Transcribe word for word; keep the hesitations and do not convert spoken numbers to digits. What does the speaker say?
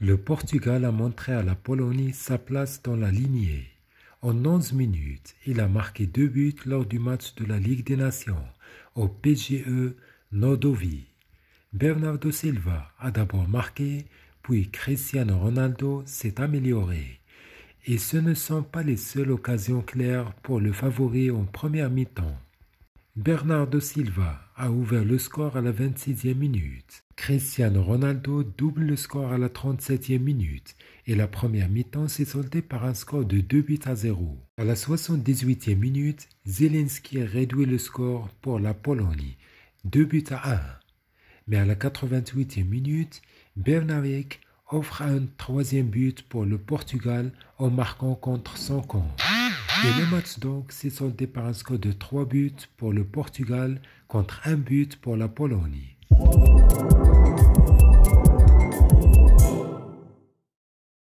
Le Portugal a montré à la Pologne sa place dans la lignée. En onze minutes, il a marqué deux buts lors du match de la Ligue des Nations au P G E Nordowie. Bernardo Silva a d'abord marqué, puis Cristiano Ronaldo s'est amélioré. Et ce ne sont pas les seules occasions claires pour le favori en première mi-temps. Bernardo Silva a ouvert le score à la vingt-sixième minute. Cristiano Ronaldo double le score à la trente-septième minute et la première mi-temps s'est soldée par un score de deux buts à zéro. À la soixante-dix-huitième minute, Zieliński a réduit le score pour la Pologne, deux buts à un. Mais à la quatre-vingt-huitième minute, Bernabéu offre un troisième but pour le Portugal en marquant contre son camp. Et le match donc s'est soldé par un score de trois buts pour le Portugal contre un but pour la Pologne.